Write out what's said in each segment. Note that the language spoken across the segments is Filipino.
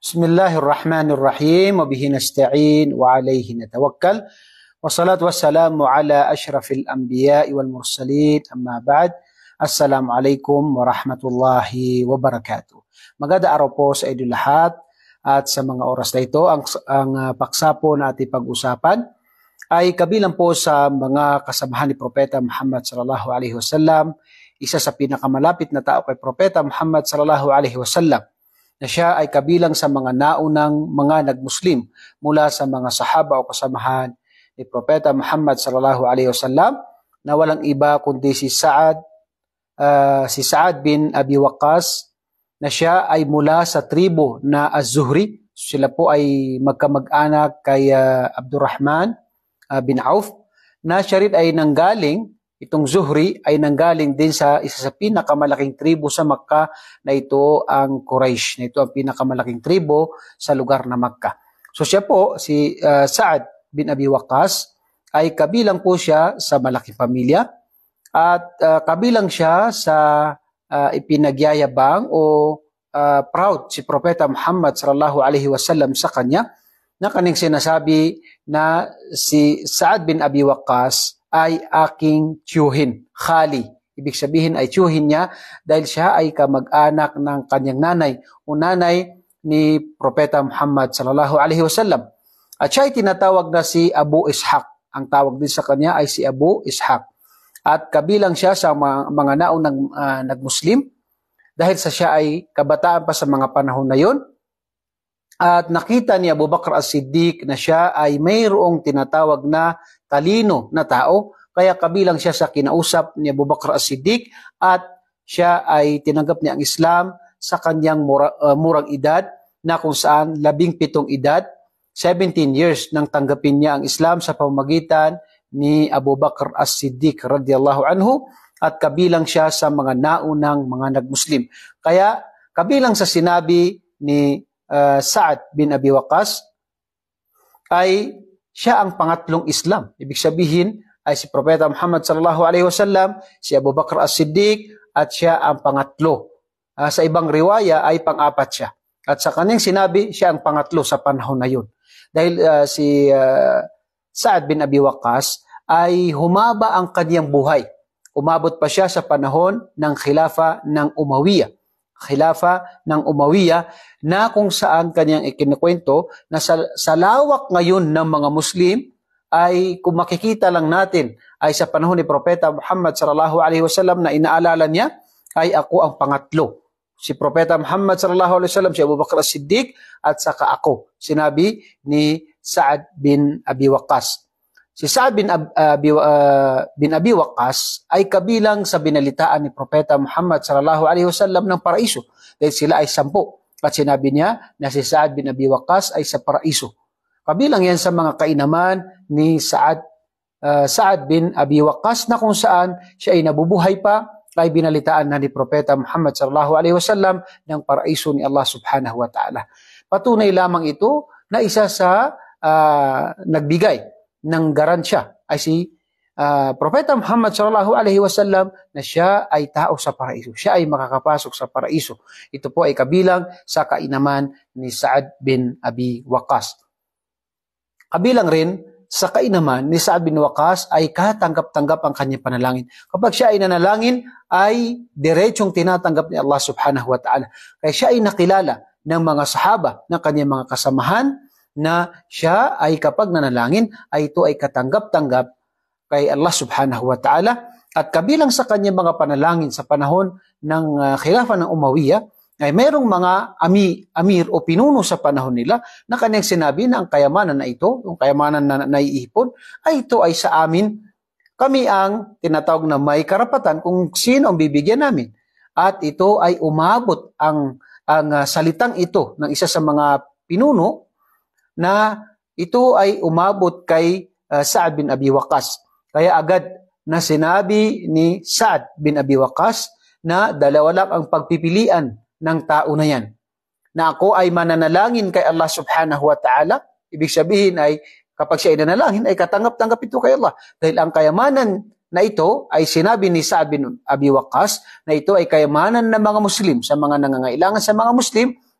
Bismillahirrahmanirrahim. Wa bihi nasta'in wa alayhi natawakkal. Wassalatu wassalamu ala ashrafil anbiya'i wal mursalin. Amma ba'd. Assalamualaikum warahmatullahi wabarakatuh. Magandang araw po sa inyo lahat. At sa mga oras na ito, ang paksa po na ating pag-usapan ay kabilang po sa mga kasamahan ni Propeta Muhammad sallallahu alaihi wasallam, isa sa pinakamalapit na tao kay Propeta Muhammad sallallahu alaihi wasallam, na siya ay kabilang sa mga naunang mga nagmuslim mula sa mga sahaba o kasamahan ni Propeta Muhammad sallallahu alaihi wasallam, na walang iba kundi si Sa'ad bin Abi Waqqas, na siya ay mula sa tribo na Az-Zuhri. Sila po ay magkamag-anak kay Abdurrahman bin Auf, na siya rin ay nanggaling, itong Zuhri ay nanggaling din sa isa sa pinakamalaking tribo sa Makkah, na ito ang Quraysh, na ito ang pinakamalaking tribo sa lugar na Makkah. So siya po, si Sa'ad bin Abi Waqqas, ay kabilang po siya sa malaking pamilya, at kabilang siya sa ipinagyayabang o proud si Propeta Muhammad sallallahu alaihi wasallam sa kanya, na kaning sinasabi na si Sa'ad bin Abi Waqqas ay aking tiyuhin, khali. Ibig sabihin ay tiyuhin niya dahil siya ay kamag-anak ng kanyang nanay o nanay ni Propeta Muhammad sallallahu alaihi wasallam. At siya ay tinatawag na si Abu Ishaq. Ang tawag din sa kanya ay si Abu Ishaq. At kabilang siya sa mga naunang nagmuslim dahil sa siya ay kabataan pa sa mga panahon na yon. At nakita ni Abu Bakr as-Siddiq na siya ay mayroong tinatawag na talino na tao, kaya kabilang siya sa kinausap ni Abu Bakr as-Siddiq, at siya ay tinanggap niya ang Islam sa kanyang murang edad, na kung saan 17 edad, 17 years nang tanggapin niya ang Islam sa pamamagitan ni Abu Bakr as-Siddiq radhiyallahu anhu, at kabilang siya sa mga naunang mga nagmuslim. Kaya kabilang sa sinabi ni Sa'ad bin Abi Waqqas ay siya ang pangatlong Islam. Ibig sabihin ay si Propeta Muhammad sallallahu alaihi wasallam, si Abu Bakr as-Siddiq, at siya ang pangatlo. Sa ibang riwaya ay pang-apat siya. At sa kanyang sinabi, siya ang pangatlo sa panahon na yun. Dahil si Sa'ad bin Abi Waqqas ay humaba ang kanyang buhay. Umabot pa siya sa panahon ng khilafa ng Umayyah. Khilafa ng Umayyah, na kung saan kanyang ikinukwento na sa lawak ngayon ng mga Muslim ay, kung makikita lang natin, ay sa panahon ni Propeta Muhammad sallallahu alaihi wasallam na inaalala niya ay ako ang pangatlo. Si Propeta Muhammad sallallahu alaihi wasallam, si Abu Bakr as-Siddiq, at saka ako. Sinabi ni Sa'ad bin Abi Waqqas. Si Sa'ad bin Abi Waqqas ay kabilang sa binalitaan ni Propeta Muhammad sallallahu alaihi wasallam ng paraiso, dahil sila ay 10. At sinabi niya na si Sa'ad bin Abi Waqqas ay sa paraiso. Kabilang yan sa mga kainaman ni Sa'ad bin Abi Waqqas, na kung saan siya ay nabubuhay pa, ay binalitaan na ni Propeta Muhammad sallallahu alaihi wasallam ng paraiso ni Allah subhanahu wa ta'ala. Patunay lamang ito na isa sa nagbigay ng garansya ay si Propeta Muhammad sallallahu alaihi wasallam, na siya ay tao sa paraiso. Siya ay makakapasok sa paraiso. Ito po ay kabilang sa kainaman ni Sa'ad bin Abi Waqqas. Kabilang rin sa kainaman ni Sa'ad bin Waqqas ay katanggap-tanggap ang kanyang panalangin. Kapag siya ay nanalangin, ay diretsong tinatanggap ni Allah subhanahu wa ta'ala. Kaya siya ay nakilala ng mga sahaba, ng kanyang mga kasamahan, na siya ay kapag nanalangin ay ito ay katanggap-tanggap kay Allah subhanahu wa ta'ala. At kabilang sa kanyang mga panalangin sa panahon ng khilafa ng Umayyah ay mayroong mga amir o pinuno sa panahon nila na kanyang sinabi na ang kayamanan na ito, yung kayamanan na naiipon, ay ito ay sa amin. Kami ang tinatawag na may karapatan kung sino ang bibigyan namin. At ito ay umabot ang salitang ito ng isa sa mga pinuno, na ito ay umabot kay Sa'ad bin Abi Waqqas. Kaya agad na sinabi ni Sa'ad bin Abi Waqqas na dalawa lang ang pagpipilian ng tao na yan. Na ako ay mananalangin kay Allah subhanahu wa ta'ala. Ibig sabihin ay kapag siya ay nanalangin ay katanggap-tanggap ito kay Allah. Dahil ang kayamanan na ito ay sinabi ni Sa'ad bin Abi Waqqas na ito ay kayamanan ng mga Muslim, sa mga nangangailangan sa mga Muslim,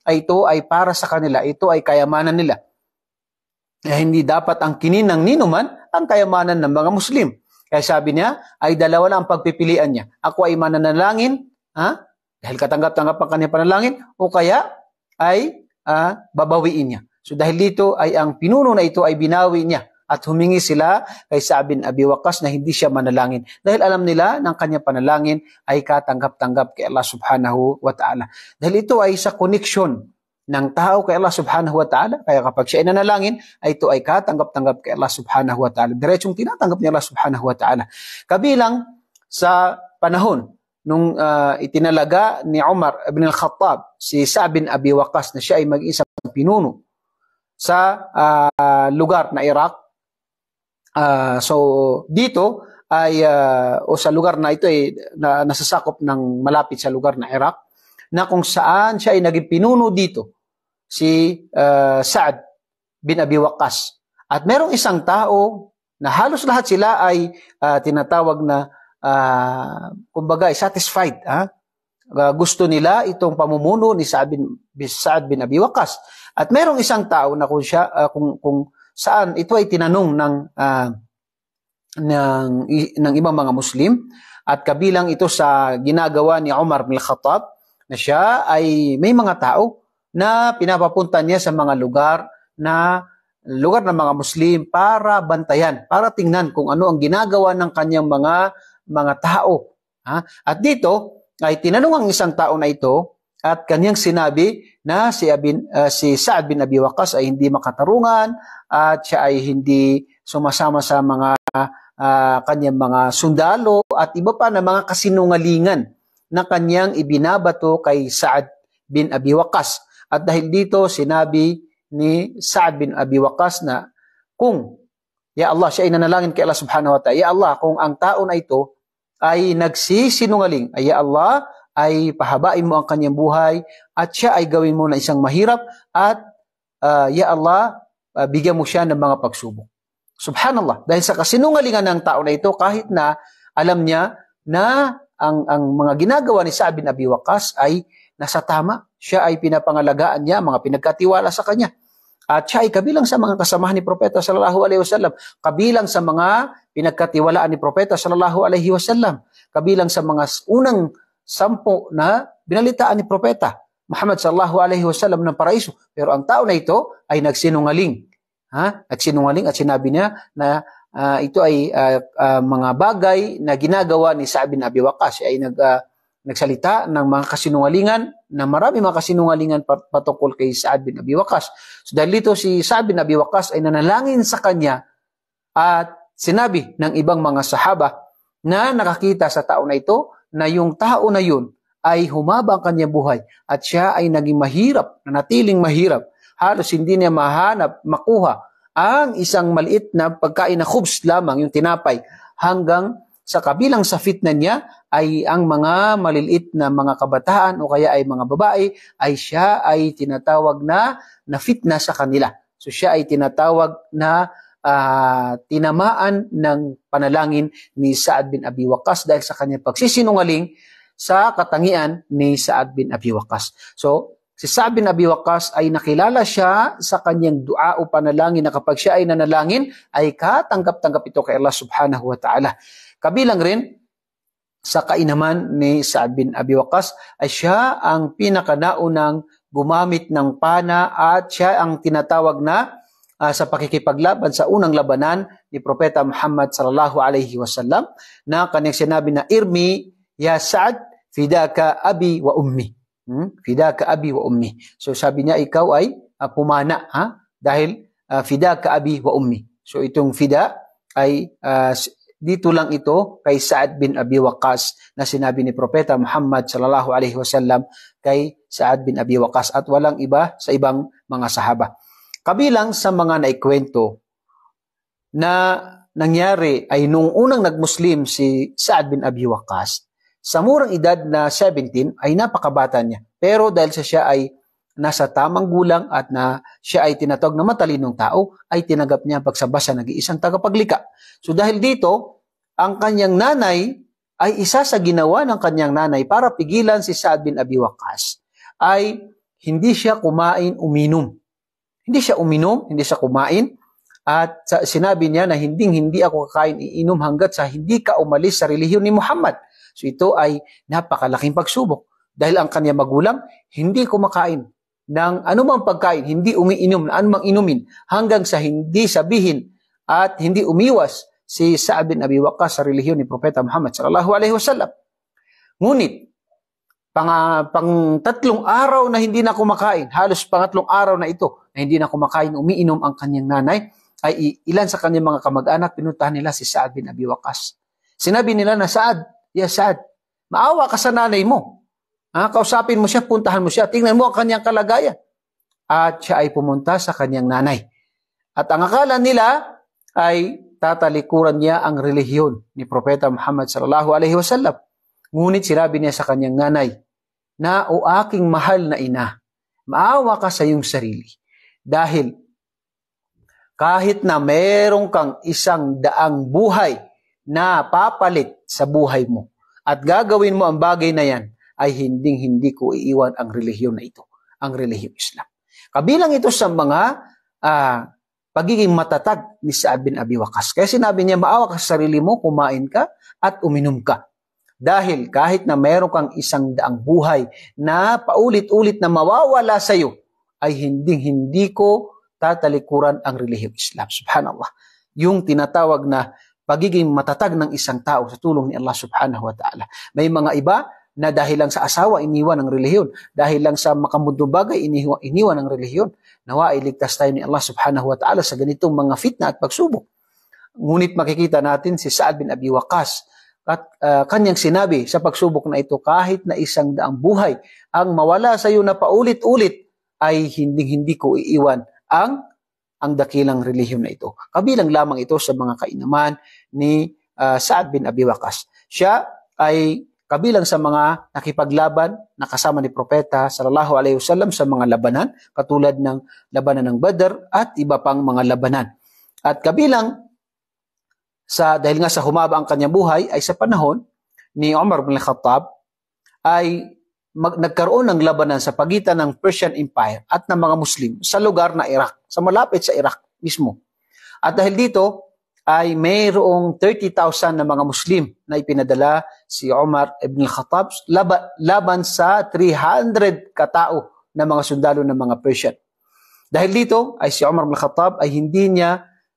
ay ito ay para sa kanila, ito ay kayamanan nila. Hindi dapat ang kininang ninuman ang kayamanan ng mga Muslim. Kaya sabi niya, ay dalawa lang ang pagpipilian niya. Ako ay mananalangin, dahil katanggap-tanggap ang kanyang panalangin, o kaya ay babawiin niya. So dahil dito ay ang pinuno na ito ay binawi niya at humingi sila kay Sa'd bin Abi Waqqas na hindi siya manalangin. Dahil alam nila ng kanyang panalangin ay katanggap-tanggap kay Allah subhanahu wa ta'ala. Dahil ito ay sa connection ng tao kay Allah subhanahu wa ta'ala. Kaya kapag siya ay nanalangin, ay ito ay katanggap-tanggap kay Allah subhanahu wa ta'ala. Diretsong tinatanggap niya Allah subhanahu wa ta'ala. Kabilang sa panahon nung itinalaga ni Umar ibn al-Khattab si Sa'd bin Abi Waqqas na siya ay mag-isang pinuno sa lugar na Iraq. So dito ay o sa lugar na ito ay nasasakop ng malapit sa lugar na Iraq, na kung saan siya ay naging pinuno dito, si Sa'd bin Abi Waqqas. At merong isang tao na halos lahat sila ay tinatawag na kumbaga satisfied. Gusto nila itong pamumuno ni Sa'd bin Abi Waqqas. At merong isang tao na kung saan ito ay tinanong ng ibang mga Muslim, at kabilang ito sa ginagawa ni Umar bin Khattab, na siya ay may mga tao na pinapapunta niya sa mga lugar ng mga Muslim para bantayan, para tingnan kung ano ang ginagawa ng kanyang mga tao. At dito ay tinanong ang isang tao na ito at kanyang sinabi na si Sa'd bin Abi Waqqas ay hindi makatarungan at siya ay hindi sumasama sa mga kanyang mga sundalo at iba pa na mga kasinungalingan na kanyang ibinabato kay Sa'd bin Abi Waqqas. At dahil dito sinabi ni Sa'd bin Abi Waqqas na kung ya Allah, siya ay nanalangin kay Allah subhanahu wa ta'ala, ya Allah, kung ang tao na ito ay nagsisinungaling, ay ya Allah, ay pahabain mo ang kanyang buhay at siya ay gawin mo na isang mahirap at ya Allah, bigyan mo siya ng mga pagsubok. Subhanallah, dahil sa kasinungalingan ng tao na ito, kahit na alam niya na ang mga ginagawa ni Sa'd bin Abi Waqqas ay nasa tama, siya ay pinapangalagaan niya, mga pinagkatiwala sa kanya. At siya ay kabilang sa mga kasamahan ni Propeta sallallahu alaihi wasallam, kabilang sa mga pinagkatiwalaan ni Propeta sallallahu alaihi wasallam, kabilang sa mga unang 10 na binalitaan ni Propeta Muhammad sallallahu alaihi wasallam ng paraiso. Pero ang tao na ito ay nagsinungaling. Nagsinungaling at sinabi niya na ito ay mga bagay na ginagawa ni Sa'd bin Abi Waqqas. Siya ay nagsalita ng mga kasinungalingan, na marami mga kasinungalingan patungkol kay Sa'd bin Abi Waqqas. So dahil dito si Sa'd bin Abi Waqqas ay nanalangin sa kanya at sinabi ng ibang mga sahaba na nakakita sa tao na ito na yung tao na yun ay humaba ang kanyang buhay at siya ay naging mahirap, nanatiling mahirap. Halos hindi niya makuha ang isang maliit na pagkain na khubs lamang, yung tinapay, hanggang sa kabilang sa fitna niya ay ang mga maliliit na mga kabataan o kaya ay mga babae ay siya ay tinatawag na fitna sa kanila. So siya ay tinatawag na tinamaan ng panalangin ni Sa'd bin Abi Waqqas dahil sa kanyang pagsisinungaling sa katangian ni Sa'd bin Abi Waqqas. So, si Sa'd bin Abi Waqqas ay nakilala siya sa kanyang dua o panalangin na kapag siya ay nanalangin, ay katanggap-tanggap ito kay Allah subhanahu wa ta'ala. Kabilang rin sa kainaman ni Sa'd bin Abi Waqqas ay siya ang pinakanaunang gumamit ng pana at siya ang tinatawag na sa pakikipaglaban sa unang labanan ni Propeta Muhammad sallallahu alaihi wasallam, na kanyang sinabi na irmi ya Sa'd fidaka abi wa ummi. Fidaka abi wa ummi. So sabi niya, ikaw ay pumana dahil fidaka abi wa ummi. So itong fida ay dito lang ito kay Sa'd bin Abi Waqqas na sinabi ni Propeta Muhammad sallallahu alaihi wasallam kay Sa'd bin Abi Waqqas at walang iba sa ibang mga sahaba. Kabilang sa mga naikwento na nangyari ay nung unang nagmuslim si Sa'd bin Abi Waqqas, sa murang edad na 17 ay napakabata niya. Pero dahil sa siya ay nasa tamang gulang at na siya ay tinatawag na matalinong tao, ay tinanggap niya pagsabasa nag-iisang tagapaglika. So dahil dito, ang kanyang nanay ay isa sa ginawa ng kanyang nanay para pigilan si Sa'd bin Abi Waqqas ay hindi siya kumain, uminom. Hindi siya uminom, hindi siya kumain. At sinabi niya na hindi ako kakain, iinom hanggat sa hindi ka umalis sa relihiyon ni Muhammad. So ito ay napakalaking pagsubok. Dahil ang kanyang magulang, hindi kumakain ng anumang pagkain, hindi umiinom na anumang inumin, hanggang sa hindi sabihin at hindi umiwas si Sa'ad bin Abi Waqqas sa relihiyon ni Propeta Muhammad sallallahu alaihi wasallam. Ngunit, pang 3 araw na hindi na kumakain, halos pangatlong araw na ito, na hindi na kumakain, umiinom ang kanyang nanay, ay ilan sa kanyang mga kamag-anak, pinuntahan nila si Sa'ad bin Abi Waqqas. Sinabi nila na, Sa'ad, ya Sa'ad, maawa ka sa nanay mo. Kausapin mo siya, puntahan mo siya, tingnan mo ang kanyang kalagayan. At siya ay pumunta sa kanyang nanay. At ang akala nila ay tatalikuran niya ang relihiyon ni Propeta Muhammad sallallahu alaihi wasallam. Ngunit sinabi niya sa kanyang nanay na, o aking mahal na ina, maawa ka sa iyong sarili. Dahil kahit na merong kang 100 buhay na papalit sa buhay mo at gagawin mo ang bagay na yan, ay hindi ko iiwan ang relihiyon na ito, ang relihiyong Islam. Kabilang ito sa mga pagiging matatag ni Sa'ad bin Abi Waqqas. Kaya sinabi niya, maawa ka sa sarili mo, kumain ka at uminom ka. Dahil kahit na meron kang 100 buhay na paulit-ulit na mawawala sa iyo, ay hindi ko tatalikuran ang relihiyong Islam. Subhanallah. Yung tinatawag na pagiging matatag ng isang tao sa tulong ni Allah subhanahu wa ta'ala. May mga iba na dahil lang sa asawa, iniwan ang relihiyon. Dahil lang sa makamundong bagay, iniwan ang relihiyon. Nawa, iligtas tayo ni Allah subhanahu wa ta'ala sa ganitong mga fitna at pagsubok. Ngunit makikita natin si Sa'ad bin Abi Waqqas at kanyang sinabi sa pagsubok na ito, kahit na 100 buhay ang mawala sa iyo na paulit-ulit, ay hindi ko iiwan ang dakilang relihiyon na ito. Kabilang lamang ito sa mga kainaman ni Sa'ad bin Abi Waqqas. Siya ay kabilang sa mga nakipaglaban na kasama ni Propeta sallallahu alaihi wasallam sa mga labanan, katulad ng labanan ng Badr at iba pang mga labanan. At kabilang dahil nga sa humaba ang kanyang buhay, ay sa panahon ni Umar bin Khattab ay nagkaroon ng labanan sa pagitan ng Persian Empire at ng mga Muslim sa lugar na Iraq, sa malapit sa Iraq mismo. At dahil dito ay mayroong 30,000 na mga Muslim na ipinadala si Umar ibn Khattab laban sa 300 katao na mga sundalo ng mga Persian. Dahil dito ay si Umar ibn Khattab ay hindi niya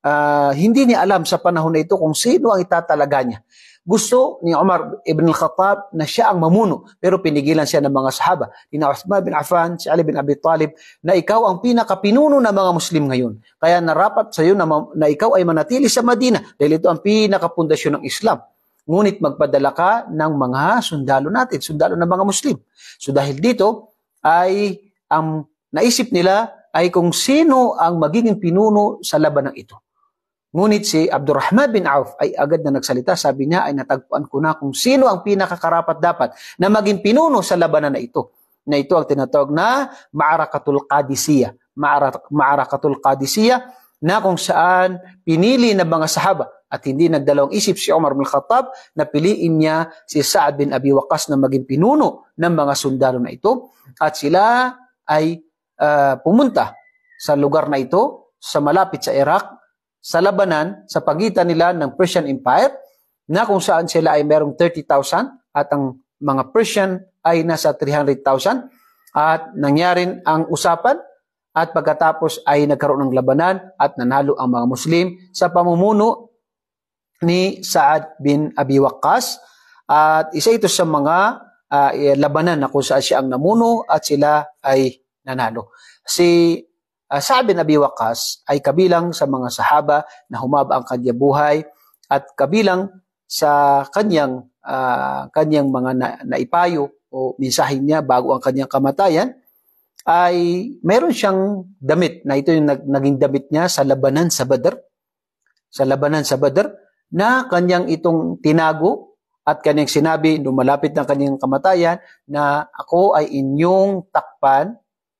alam sa panahon na ito kung sino ang itatalaga niya. Gusto ni Umar ibn Khattab na siya ang mamuno, pero pinigilan siya ng mga sahaba, Dina Uthman bin Affan, si Ali bin Abi Talib, na ikaw ang pinakapinuno ng mga Muslim ngayon. Kaya narapat sa iyo na ikaw ay manatili sa Madina dahil ito ang pinakapundasyon ng Islam. Ngunit magpadala ka ng mga sundalo natin, sundalo ng mga Muslim. So dahil dito ay ang naisip nila ay kung sino ang magiging pinuno sa labanang ito. Ngunit si Abdurrahman bin Auf ay agad na nagsalita, sabi niya ay natagpuan ko na kung sino ang pinakakarapat dapat na maging pinuno sa labanan na ito. Na ito ang tinatawag na Ma'arakatul Qadisiyah. Ma'arakatul Qadisiyah na kung saan pinili ng mga sahaba at hindi nagdalawang isip si Umar bin Khattab na piliin niya si Sa'ad bin Abi Waqqas na maging pinuno ng mga sundalo na ito. At sila ay pumunta sa lugar na ito, sa malapit sa Iraq, sa labanan sa pagitan nila ng Persian Empire na kung saan sila ay merong 30,000 at ang mga Persian ay nasa 300,000 at nangyari ang usapan at pagkatapos ay nagkaroon ng labanan at nanalo ang mga Muslim sa pamumuno ni Sa'ad bin Abi Waqqas at isa ito sa mga labanan na kung saan siya ang namuno at sila ay nanalo. Si Sa'ad bin Abi Waqqas ay kabilang sa mga sahaba na humaba ang kanyang buhay at kabilang sa kanyang mga naipayo o mensahe niya bago ang kanyang kamatayan ay meron siyang damit na ito yung naging damit niya sa labanan sa Badr. Sa labanan sa Badr na kanyang itong tinago at kanyang sinabi nung malapit ng kanyang kamatayan na ako ay inyong takpan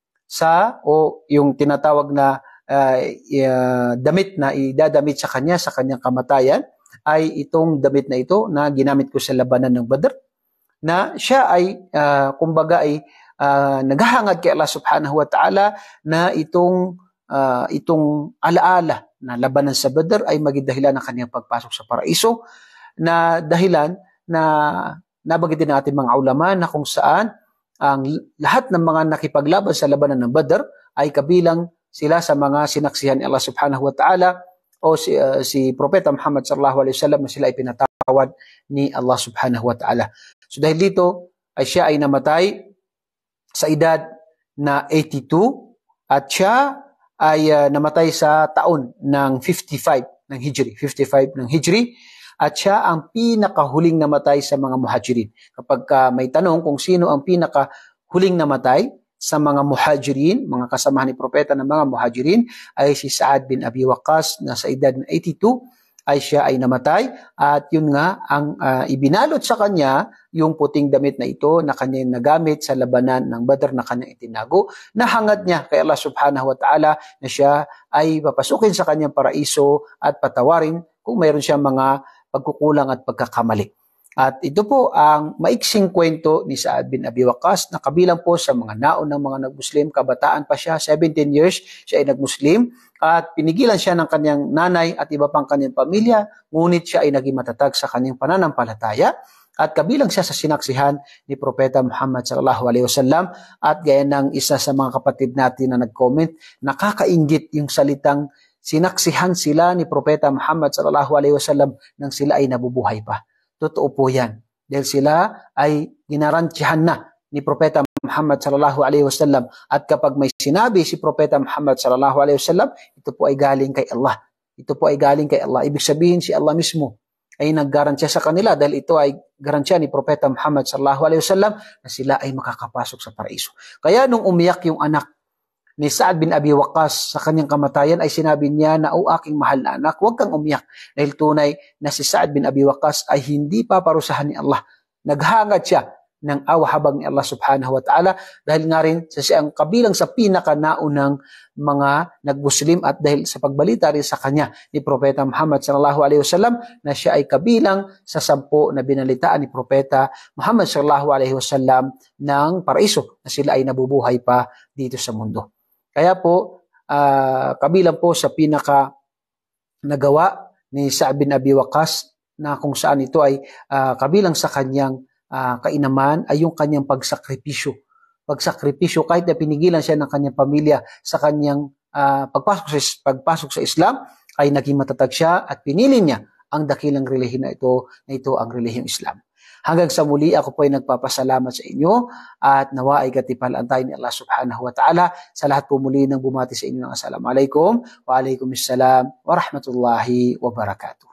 o yung tinatawag na damit na idadamit sa kanyang kamatayan ay itong damit na ito na ginamit ko sa labanan ng Badr na siya ay kumbaga ay naghahangad kay Allah subhanahu wa ta'ala na itong alaala na labanan sa Badr ay maging dahilan ng kanyang pagpasok sa paraiso, na dahilan na nabanggit din natin mga ulama na kung saan ang lahat ng mga nakipaglaban sa labanan ng Badr ay kabilang sila sa mga sinaksihan ni Allah subhanahu wa ta'ala o si Propeta Muhammad sallallahu alaihi wasallam na sila ay pinatawad ni Allah subhanahu wa ta'ala. So dahil dito ay siya ay namatay sa edad na 82 at siya ay namatay sa taon ng 55 ng Hijri, at siya ang pinakahuling namatay sa mga muhajirin. Kapag may tanong kung sino ang pinakahuling namatay sa mga muhajirin, mga kasamahan ni propeta ng mga muhajirin, ay si Sa'ad bin Abi Waqqas na sa edad ng 82 ay siya ay namatay, at yun nga ang ibinalot sa kanya yung puting damit na ito na kanyang nagamit sa labanan ng Badr na kanyang itinago, na hangad niya kay Allah subhanahu wa ta'ala na siya ay papasukin sa kanyang paraiso at patawarin kung mayroon siyang mga pagkukulang at pagkakamali. At ito po ang maiksing kwento ni Sa'ad bin Abi Waqqas na kabilang po sa mga naunang mga nag-Muslim. Kabataan pa siya, 17 years siya ay nag-Muslim, at pinigilan siya ng kanyang nanay at iba pang kanyang pamilya, ngunit siya ay naging matatag sa kanyang pananampalataya at kabilang siya sa sinaksihan ni Propeta Muhammad sallallahu alaihi wasallam. At gaya ng isa sa mga kapatid natin na nag-comment, nakakainggit yung salitang sinaksihan sila ni Propeta Muhammad sallallahu alaihi wasallam nang sila ay nabubuhay pa. Totoo po yan. Dahil sila ay ginarantyahan na ni Propeta Muhammad sallallahu alaihi wasallam, at kapag may sinabi si Propeta Muhammad sallallahu alaihi wasallam, ito po ay galing kay Allah. Ito po ay galing kay Allah. Ibig sabihin si Allah mismo ay naggarantya sa kanila, dahil ito ay garantya ni Propeta Muhammad sallallahu alaihi wasallam na sila ay makakapasok sa paraiso. Kaya nung umiyak yung anak ni Sa'ad bin Abi Waqqas sa kanyang kamatayan, ay sinabi niya na, "O aking mahal na anak, huwag kang umiyak." Dahil tunay na si Sa'ad bin Abi Waqqas ay hindi paparusahan ni Allah. Naghangad siya ng awa-habag ni Allah subhanahu wa ta'ala, dahil nga rin sa siyang kabilang sa pinakanaunang mga nag-Muslim, at dahil sa pagbalita rin sa kanya ni Propeta Muhammad sallallahu alaihi wasallam na siya ay kabilang sa 10 na binalitaan ni Propeta Muhammad sallallahu alaihi wasallam ng paraiso, na sila ay nabubuhay pa dito sa mundo. Kaya po, kabilang po sa pinaka nagawa ni Sa'ad bin Abi Waqqas, na kung saan ito ay kabilang sa kanyang kainaman, ay yung kanyang pagsakripisyo. Pagsakripisyo, kahit na pinigilan siya ng kanyang pamilya sa kanyang pagpasok sa Islam, ay naging matatag siya at pinili niya ang dakilang relihiyon na ito ang relihiyong Islam. Hanggang sa muli, ako po ay nagpapasalamat sa inyo, at nawa ay katipalaan tayo ni Allah subhanahu wa ta'ala. Sa lahat po muli ng bumati sa inyo ng assalamualaikum wa alaikumussalam wa rahmatullahi wa barakatuh.